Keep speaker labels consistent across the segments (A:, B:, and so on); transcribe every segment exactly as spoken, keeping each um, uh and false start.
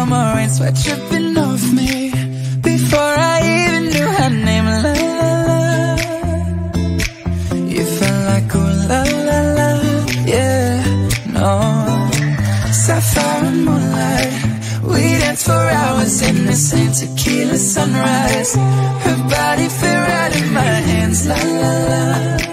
A: summer rain, sweat dripping off me before I even knew her name. La la la, you felt like ooh la la la, yeah, no. Sapphire and moonlight, we danced for hours in the same tequila sunrise. Her body fit right in my hands, la la la.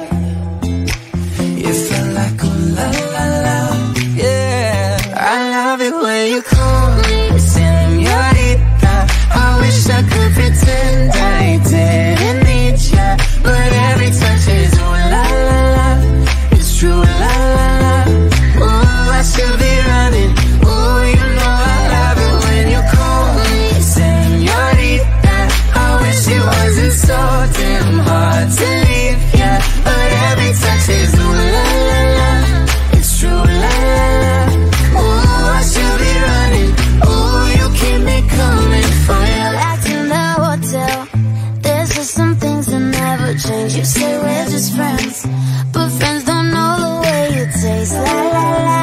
A: You felt like ooh la la la, yeah. I love it when you call me señorita. I wish I could pretend I didn't need ya, but every touch is ooh la la la. It's true, la la la. Ooh, I should be running. Ooh, you know I love it when you call me señorita. I wish it wasn't so damn hard to leave ya, but every touch is ooh la la la. It's true, la la la. Ooh, I should be running. Ooh, you keep me coming for ya.
B: Back in the hotel, there's just some things that never change. You say we're just friends, but friends don't know the way you taste. La la la.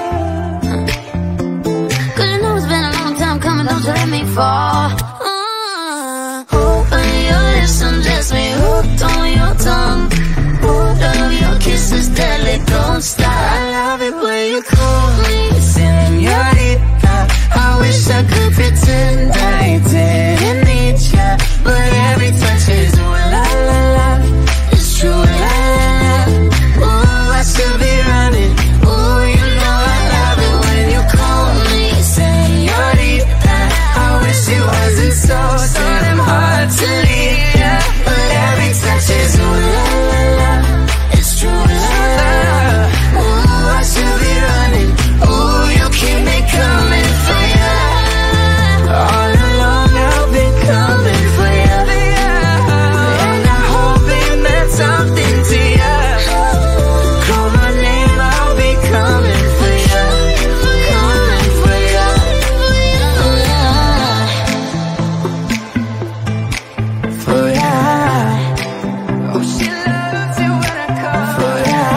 B: Cause you know it's been a long time coming, don't you let me fall. uh, Open your lips and just me hooked on your tongue. Hold of your kisses deadly, don't stop.
A: I love it when you call me señorita. I wish I could pretend I didn't need ya, but every touch is ooh la la la. It's true, la la la. Ooh, I should be running. Ooh, you know I love it when you call me señorita. I wish it wasn't so, so damn hard to leave ya, but every touch is ooh la la la. It's true, la la la. Ooh, I should be running. Ooh, you keep me coming for ya. All along I've been coming for ya, and I hope it meant something to ya. Call my name, I'll be coming for ya, coming for ya. For ya. Oh, she loves it when I call for ya.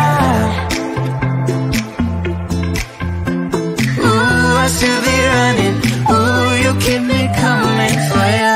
A: Ooh, I should be running. Ooh, you keep me coming for ya.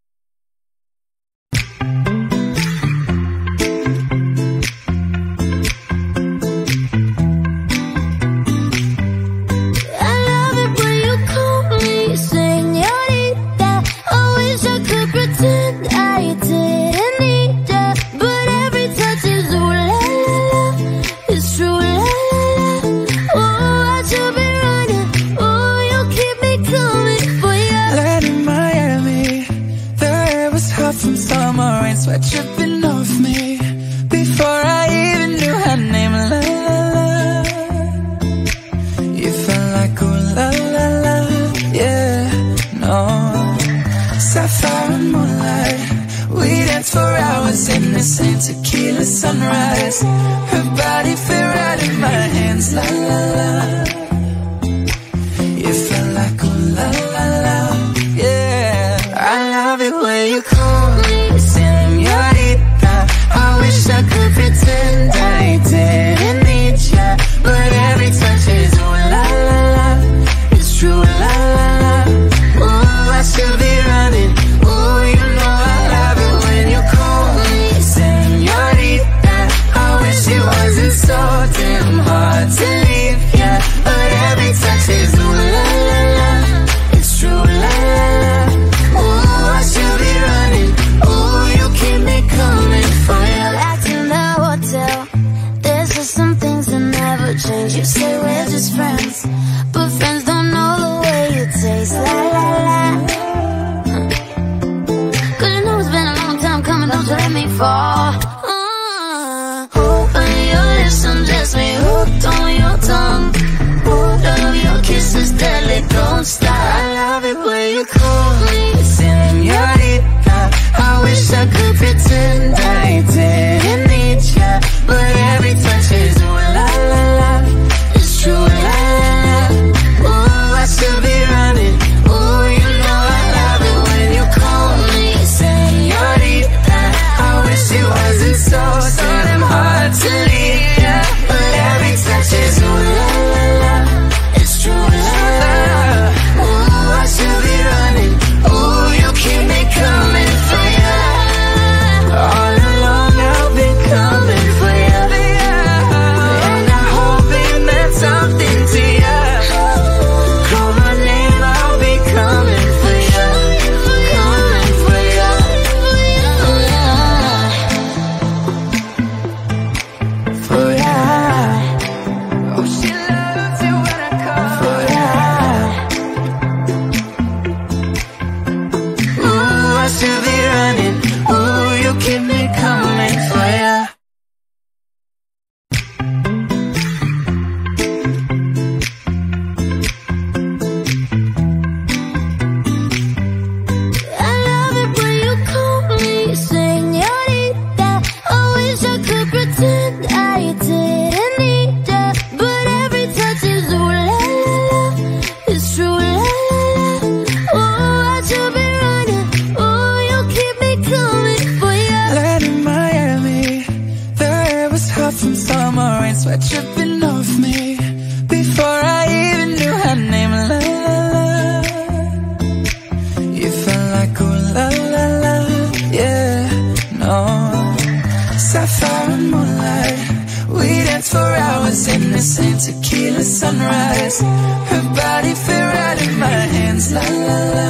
B: I love it when you call me señorita. I wish I could pretend I didn't need ya, but every touch is ooh la la la. It's true, la la la. Ooh, I should be running. Ooh, you keep me coming for ya.
A: Land in Miami, the air was hot from summer rain, sweat dripping off me before I even knew her name. La la la, you felt like ooh la la la, yeah, no. Sapphire and moonlight, we danced for hours in the same tequila sunrise. Her body fit right in my hands, la la la. You felt like ooh la la la, yeah. I love it when you call me señorita. I wish I could pretend I didn't need ya, but every touch is ooh la la la. It's true, la la la. Ooh, I should be running. Ooh, you know I love it when you call me señorita. I wish it wasn't so damn hard to leave ya, but every touch is ooh la la la. It's true, la la la. Ooh, I should be running. Ooh, you keep me coming for ya.
B: Back in the hotel, there's just some things that never change. You say we're just friends, but friends don't know the way you taste. La la la. Cause you know it's been a long time coming, don't you let me fall. uh, Open your lips and just me hooked on your tongue. Hold of your kisses deadly, don't stop.
A: I love it when you call me señorita. I wish I could pretend I didn't need ya, but every touch is ooh la la la. It's true, la la la. Ooh, I should be running. Ooh, you know I love it when you call me señorita. I wish it wasn't so, so damn hard to leave ya, but every touch is ooh la la la. It's true, la la la. Ooh, I should keep me coming for ya. Sweat dripping off me before I even knew her name. La la la, you felt like ooh la la la, yeah, no. Sapphire and moonlight, we danced for hours in the same tequila sunrise. Her body fit right in my hands. La la la,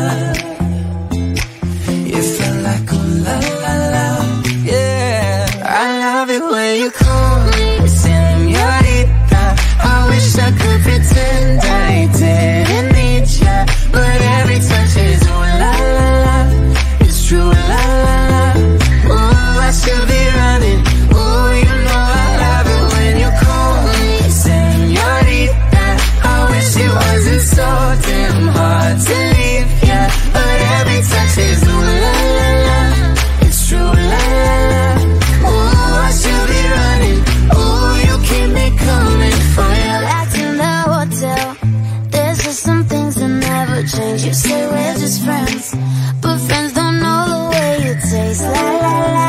A: you felt like ooh la la la, yeah. I love it when you call me señorita. I wish I could pretend I didn't need ya, but every touch is ooh la la la. It's true, la la la. Ooh, I should be running. Ooh, you know I love it when you call me señorita. I wish it wasn't so damn hard to leave ya, but every touch is ooh la la la. It's true, la la la. Ooh, I should be running. Ooh, you keep me coming for ya.
B: Back in the hotel, there's just some things that never change. You say we're just friends, but friends don't know the way you taste. La la la.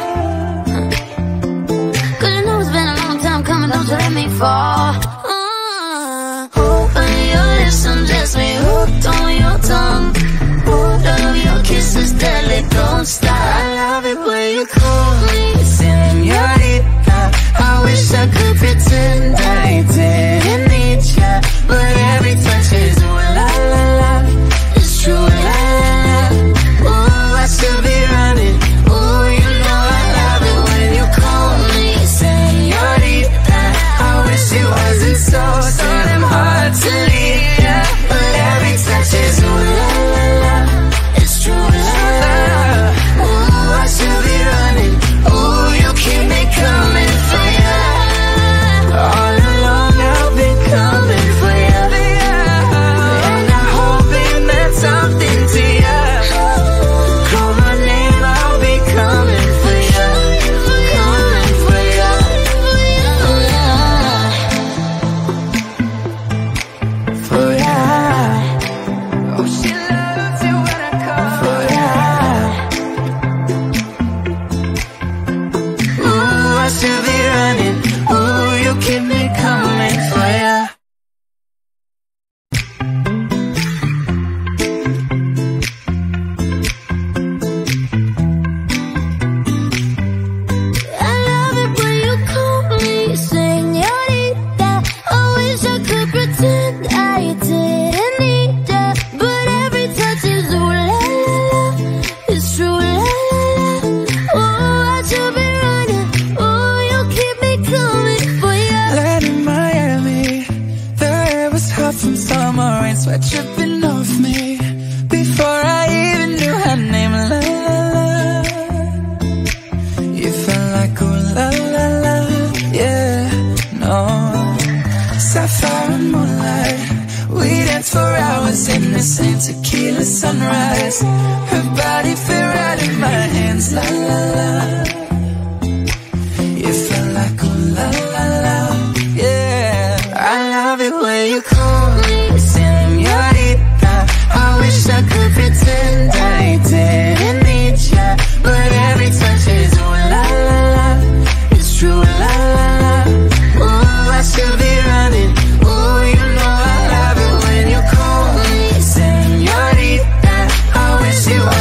B: Cause you know it's been a long time coming, don't you let me fall. uh, Open your lips and just me hooked on your tongue. Both of your kisses deadly, don't stop.
A: I love it when you call me señorita. I wish I could pretend I didn't need ya, but every touch is ooh la la la. It's true, la la la. Ooh, I should be running. Ooh, you know I love it when you call me señorita. I wish it wasn't so so damn hard to leave ya, but every touch is ooh la la la. It's true, la la la. Ooh, I should be running. Ooh, you keep me coming for ya. All along I've been coming for ya, and I hope it meant something to ya. Call my name, I'll be coming for ya, coming for ya. For ya. Oh, she loves it when I call for ya. Ooh, I should be running. Ooh, you keep me coming for ya.
B: I love it when you call me señorita. I wish I could pretend I didn't need ya, but every touch is ooh la la la. It's true, la la la. Ooh, I should be running. Ooh, you keep me coming for ya.
A: Land in Miami, the air was hot from summer rain, sweat dripping off me before I even knew her name. La la la, you felt like ooh la la la, yeah, no. Sapphire and moonlight, we danced for hours in the same tequila sunrise. Her body fit right in my hands. La la la, you felt like ooh la la la, yeah. I love it when you call me señorita. I wish I could pretend I didn't need ya, but every touch is ooh la la la. It's true, la la la. Ooh, I should be running. Ooh, you know I love it when you call me señorita. I wish it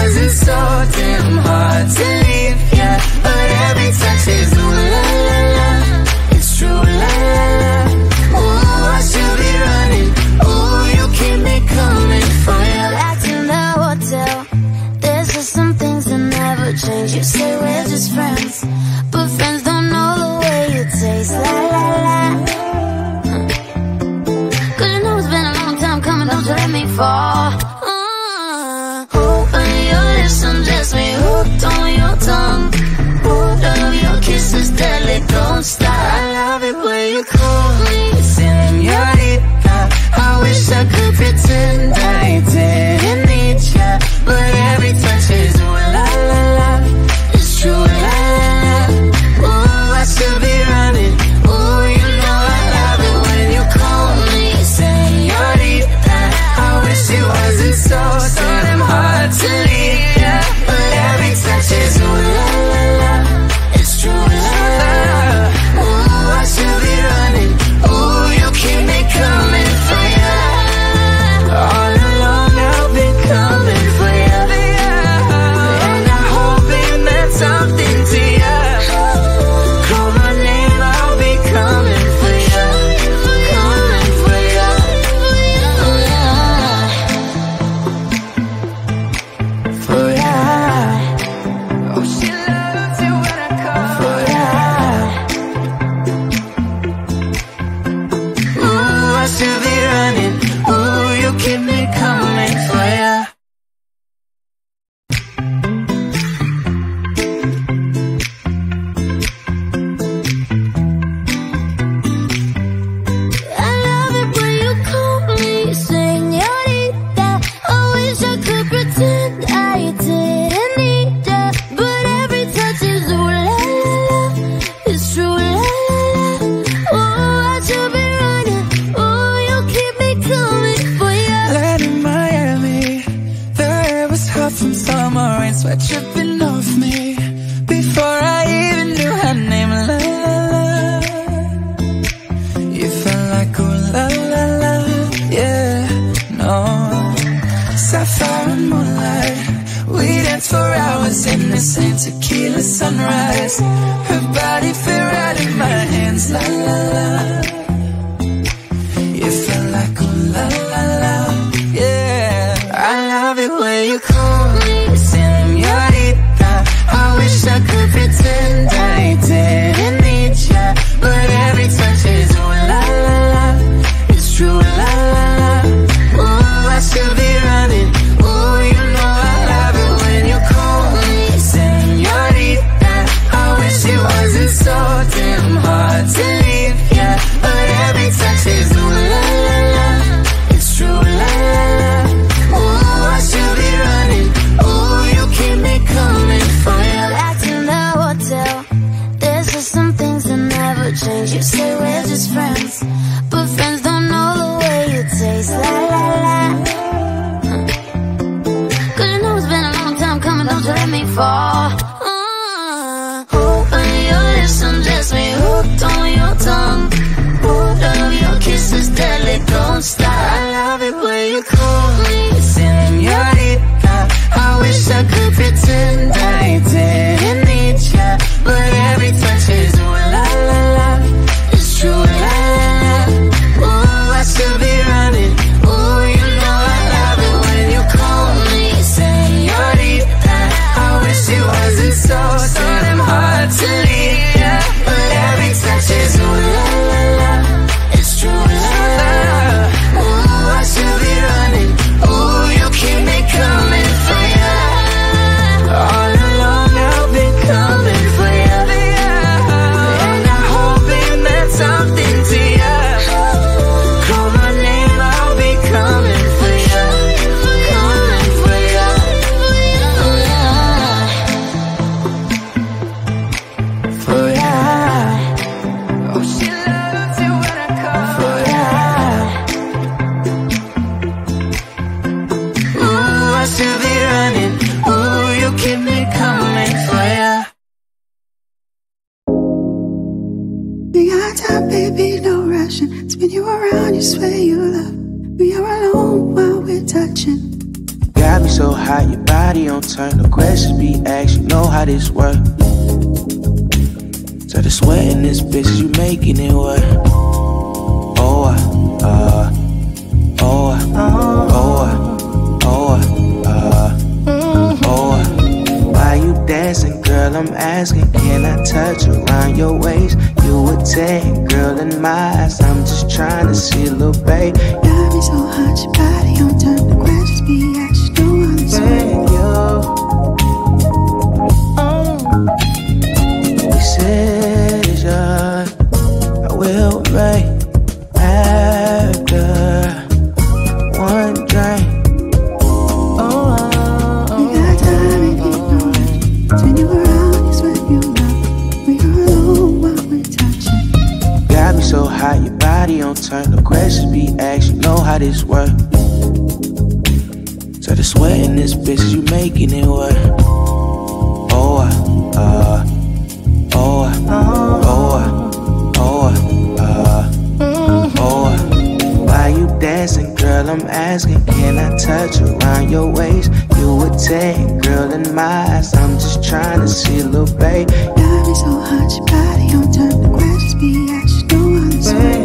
A: some summer rain, sweat dripping off me before I even knew her name. La la la, you felt like ooh la la la, yeah, no. Sapphire and moonlight, we danced for hours in the same tequila sunrise. Her body fit right in my hands, la la la. You felt like ooh la la la, yeah. I love it when you call me señorita. I wish I could pretend I didn't need ya, but every touch is ooh la la la. It's true, la la la. Ooh, I should be running. Ooh, you know I love it when you call me señorita. I wish it wasn't so damn hard to leave ya, but every touch is ooh la la la. It's true, la la la. Ooh, I should be running. Ooh, you keep me coming for ya.
B: Back in the hotel, there's just some things that never change. You say we're just friends, but friends don't know the way you taste. La la la. Cause you know it's been a long time coming, don't you let me fall. uh, Open your lips, undress me, hooked on your tongue. Ooh, love your kisses, deadly, don't stop.
A: I love it when you call me señorita. I wish I could pretend I didn't need ya, but every touch is ooh la la la. It's true, la la la. Ooh, I should be running. Ooh, you know I love it when you call me señorita. I wish it wasn't so, so damn hard to leave ya, but every touch is ooh la la la. It's true, la la la. Ooh, I should be running. Ooh, you keep me coming for ya. All along I've been coming for ya, and I hope it meant something to ya. Call my name, I'll be coming for ya, coming for ya. For ya. Oh, she loves it when I call for ya. Ooh, I should be running. Ooh, you keep me coming for ya.
C: We got time, baby, no rushing. Spin you around, you swear you love. We are alone while we're touching.
D: Got me so hot, your body on turn. No questions be asked, you know how this work. So the sweat in this bitch, you making it work. Oh, uh, uh, oh, uh, oh, uh, oh, uh, oh, uh. Why you dancing, girl? I'm asking, can I touch around your waist? You a ten, girl, in my eyes. I'm just trying to see a little babe.
C: Got me so hot, your body on turn. The questions be asked, you know how this
D: Thank
C: work.
D: you. Decision I will make after one drink. Oh,
C: We got time, baby, no rushing. Spin you around, you swear you love. We are alone while we're touching.
D: got me so hot, your body on turn. No questions be asked, you know how this work. So the sweat in this bitch, you making it work. Oh, uh, uh, oh, uh, oh, uh, oh, uh, oh, uh. Why you dancing, girl? I'm asking, can I touch around your waist? You a ten, girl, in my eyes. I'm just trying to see a little babe.
C: Got me so hot, your body on turn. The questions be asked, you know how this work.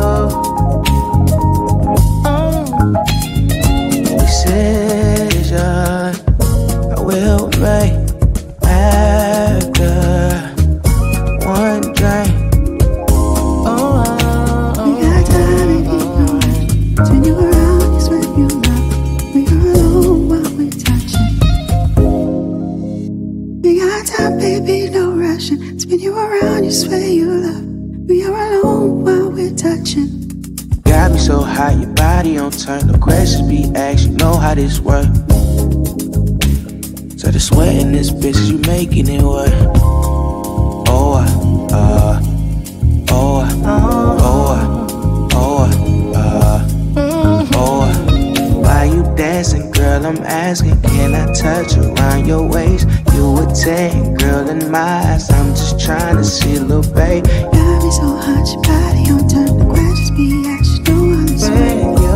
D: Decision I will make after one drink. Oh,
C: We got time, baby, no rushing. Spin you around, you swear you love. We are alone while we're touching. We got time, baby, no rushing. Spin you around, you swear you love. We are alone while we're touching.
D: got me so hot, your body on turn. No questions be asked, you know how this work. So the sweat in this bitch, you making it work. Oh, uh, uh, oh, uh, oh, uh, oh, uh, oh, uh. Why you dancing, girl? girl, I'm asking, can I touch around your waist? You a ten, girl, in my eyes, I'm just trying to see, little babe.
C: Got me so hot, your body on turn. The questions be asked, you know I'm this way.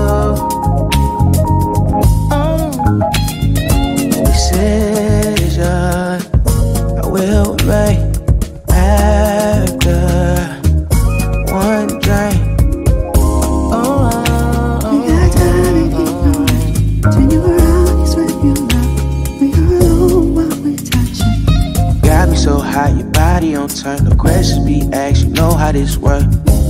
D: Decision I will make after one drink.
C: Oh, we got time and keep going. Turn you around, you sweat you love. We are alone while we're touching.
D: Got me so hot, your body on turn. The questions be asked, you know how this work.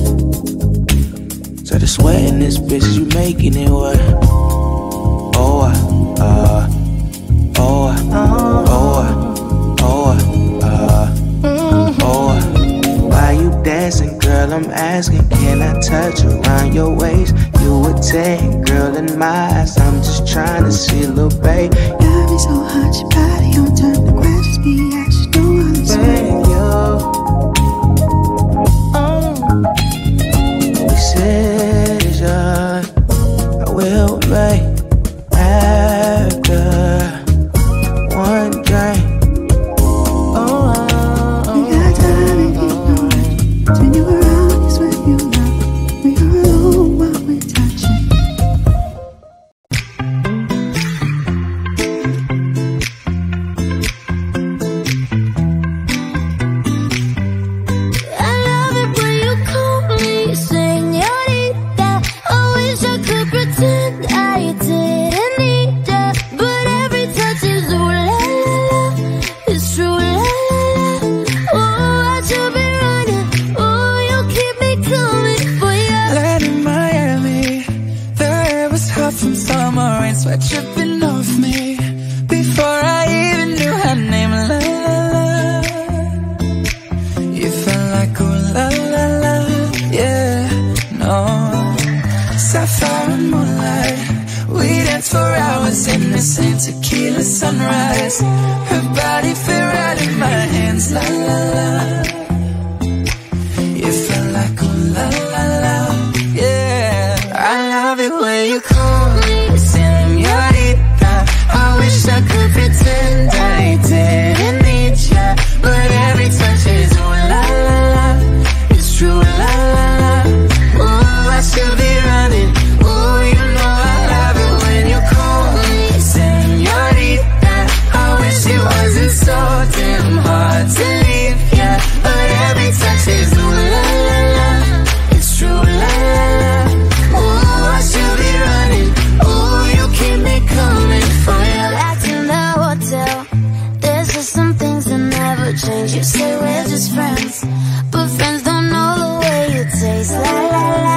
D: So the sweat in this bitch, you making it work. Oh, uh, uh Oh, uh, oh, uh, oh, uh, oh, uh. Why you dancing, girl? I'm asking, can I touch around your waist? You a ten, girl, in my eyes, I'm just trying to see, little babe.
C: Got me so hot, your body on turn. The questions be asked, you know I'm this way.
D: Decision I will make after one drink.
C: We got time and keep going. Turn you around, you sweat you love. We are alone while we're touching.
B: I love it when you call me señorita. I wish I could pretend I didn't need ya, but every touch is ooh la la la. It's true la la la. Oh, I should be running. Oh, you keep me coming for ya.
A: Land in Miami, the air was hot from summer rain, sweat dripping off me before I even knew her name. La la la, you felt like ooh la la la, yeah, no. Sapphire and moonlight, we danced for hours in the same tequila sunrise. Her body fit right in my hands, la la la. You felt like ooh la la la, yeah. I love it when you call me señorita. I wish I could pretend I didn't need ya, but every touch is ooh la la la. It's true la la la. Ooh, I should be running. Ooh, you know I love it when you call me señorita. I wish it wasn't so damn hard to leave ya, but every touch is ooh la la la. It's true la la la. Ooh, I should be running. Ooh, you keep me coming for ya.
B: Back in the hotel, there's just some things that never change. You say we're just friends, but friends don't know the way you taste. La la la.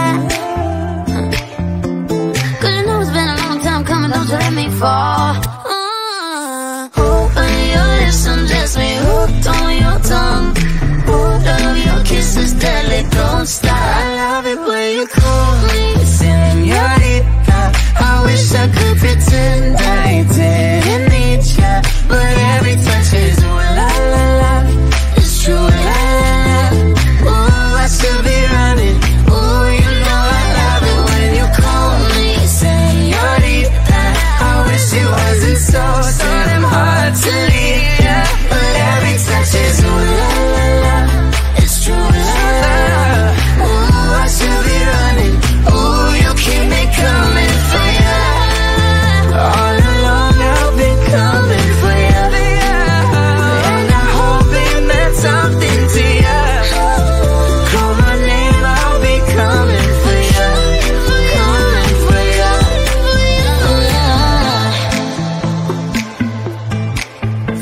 B: Cause you know it's been a long time coming, don't you let me fall. Uh, open your lips, undress me, hooked on your tongue. Both of your kisses deadly, don't stop.
A: I love it when you call me señorita. I wish I could pretend I didn't need ya, but every touch is ooh la la la. It's true la la la. Ooh, I should be running. Ooh, you know I love it when you call me señorita. I wish it wasn't so so damn hard to leave ya, but every touch is ooh la la la. It's true la la la. Ooh, I should be running. Ooh, you keep me coming for ya. All along I've been coming for ya, and I hope it meant something to ya. Call my name, I'll be coming for ya, coming for ya.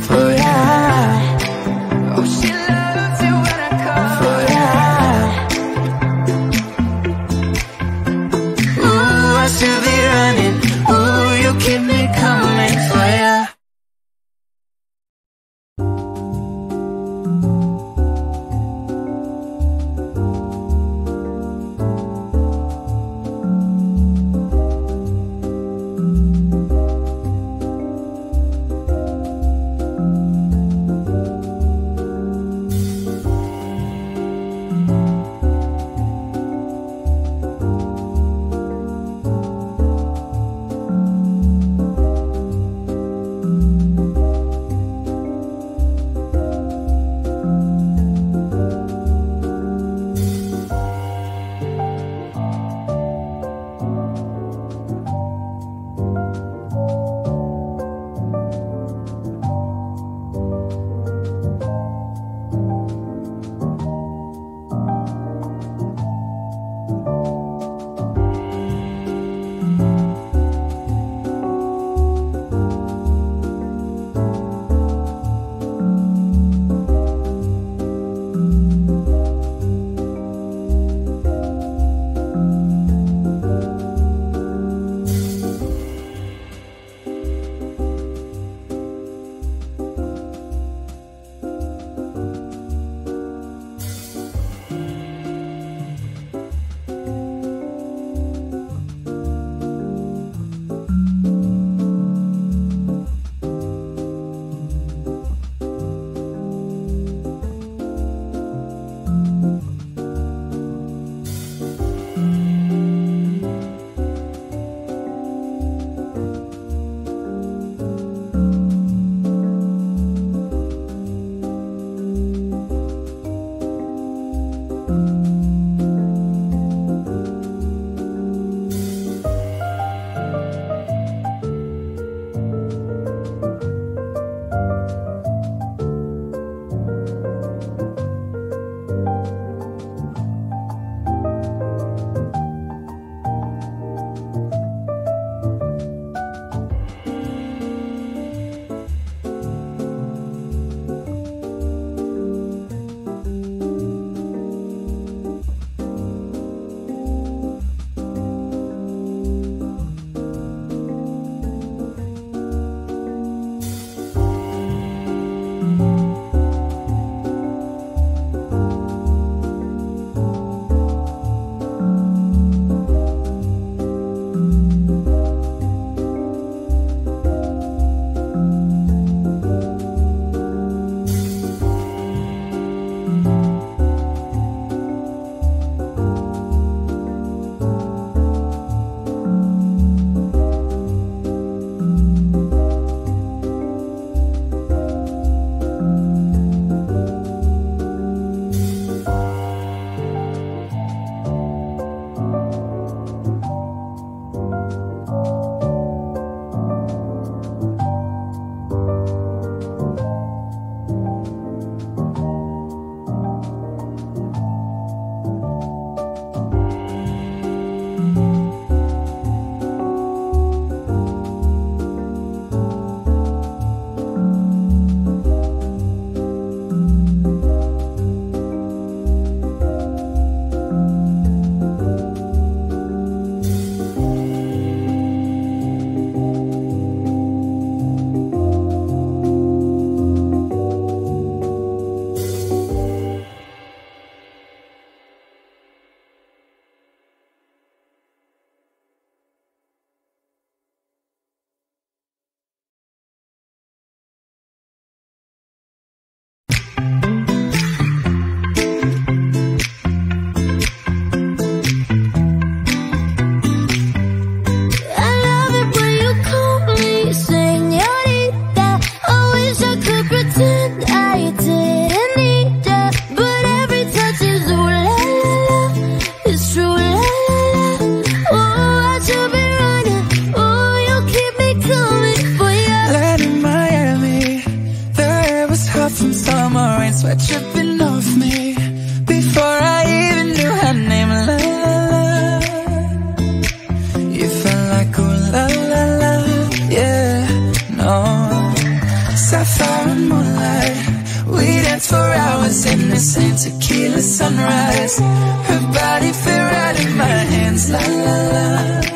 A: sapphire and moonlight. We danced for hours in the same tequila sunrise. Her body fit right in my hands, la la la.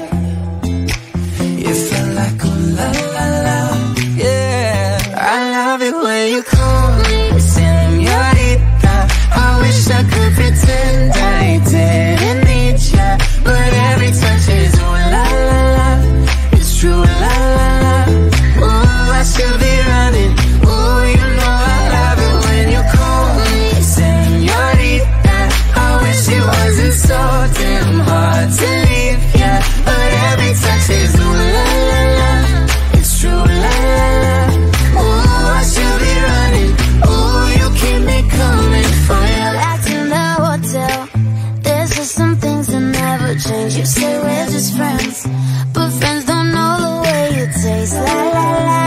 A: You felt like oh la la la, yeah. I love it when you call me señorita. I wish I could pretend I didn't need ya, but every touch is ooh la la la. It's true, la la la. Ooh, I should be running. Ooh, you know I love it when you call me señorita. I wish it wasn't so damn hard to leave ya, but every touch is ooh la la la. It's true, la la la. Ooh, I should be running. Ooh, you keep me coming for ya.
B: Back in the hotel, there's just some things that never change. You say we're just friends, but friends don't know the way you taste. La la la.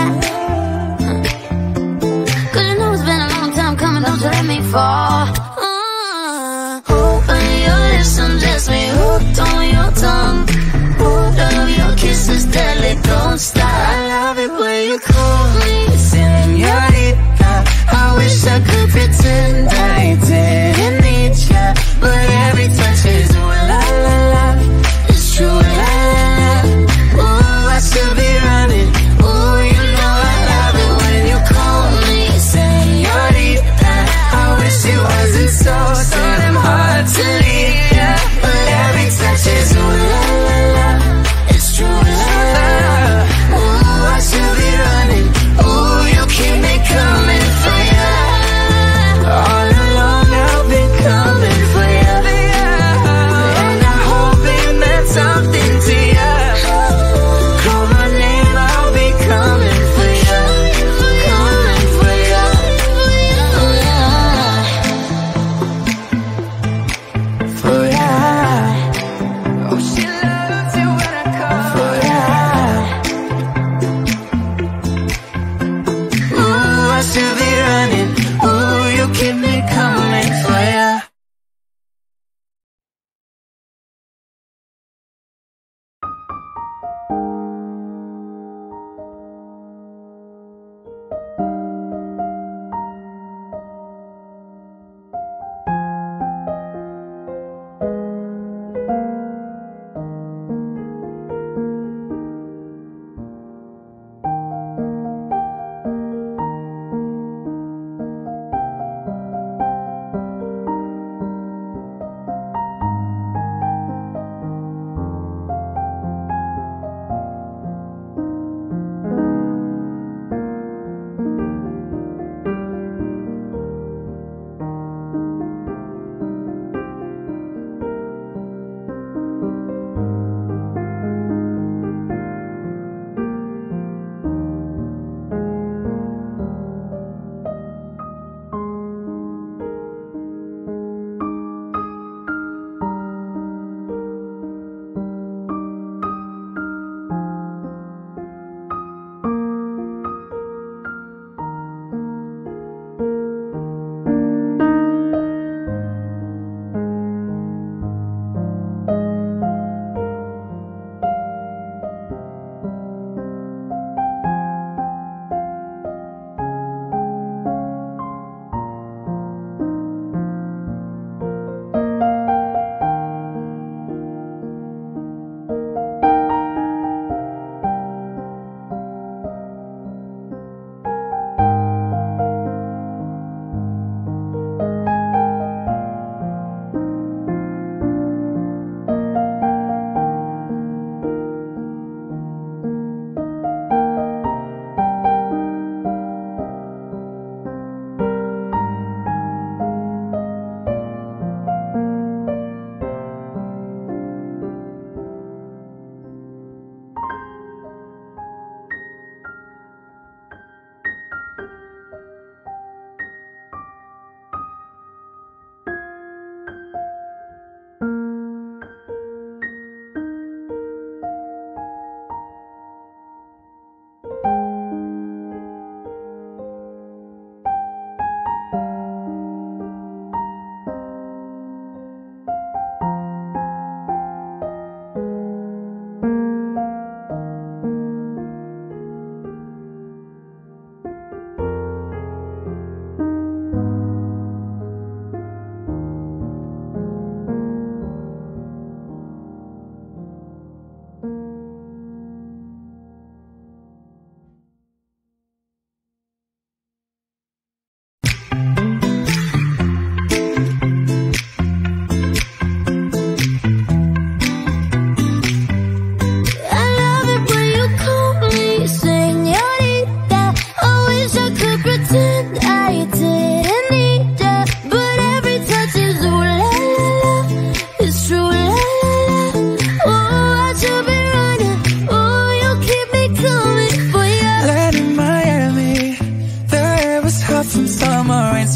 B: Cause you know it's been a long time coming, don't you let me fall. uh, Open your lips and just me hooked on your tongue. Hold of your kisses deadly, don't stop.
A: I love it when you call me señorita. I wish I could pretend I didn't need ya, but every touch is ooh la la la. It's true, la la la. Ooh, I should be running. Ooh, you know I love it when you call me señorita. I wish it wasn't so, so damn hard to leave ya, but every touch is ooh la la la. It's true, la la la. Ooh, I should be running. Ooh, you keep me coming for ya. All along I've been coming for ya, and I hope it meant something to ya. Call my name, I'll be coming for ya, coming for ya. For ya. Oh, she loves it when I call for ya. Ooh, I should be running. Ooh, you keep me coming for ya.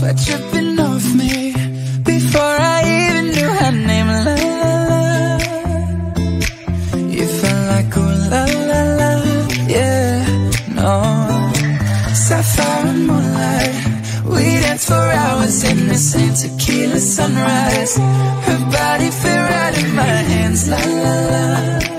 A: sweat dripping off me before I even knew her name. La la la, you felt like ooh la la la, yeah, no. Sapphire and moonlight, we danced for hours in the same tequila sunrise. Her body fit right in my hands, la la la.